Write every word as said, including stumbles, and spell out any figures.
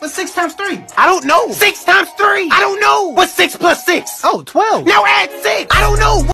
What's six times three? I don't know. Six times three. I don't know. What's six plus six? Oh, twelve. Now add six. I don't know.